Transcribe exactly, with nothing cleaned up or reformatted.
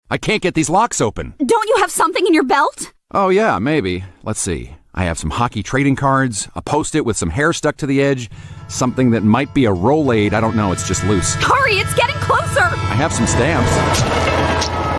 I can't get these locks open. Don't you have something in your belt? Oh yeah, maybe. Let's see. I have some hockey trading cards, a post-it with some hair stuck to the edge, something that might be a Rolade. I don't know, it's just loose. Hurry, it's getting closer! I have some stamps.